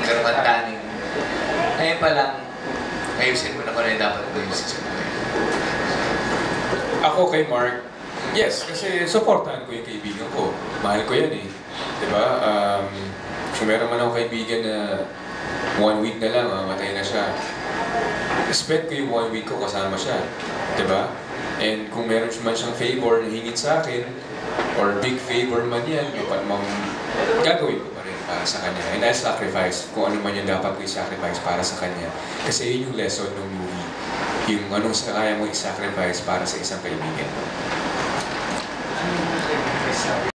magkaroon ngayon pa lang, ayusin mo na kung ano yung dapat ayusin sa buhay. Ako kay Mark, yes, kasi supportahan ko yung kaibigan ko. Mahal ko yan eh. Diba? Kung meron man ako kaibigan na 1 week na lang, mamatay na siya. Spend ko yung 1 week ko kasama siya. Diba? And kung meron man siyang favor na hingin sa akin, or big favor man yan, gagawin ko pa rin para sa kanya. And I sacrifice kung ano man yung dapat ko i-sacrifice para sa kanya. Kasi yun yung lesson ng movie. Yung anong kaya mo i-sacrifice para sa isang kaibigan.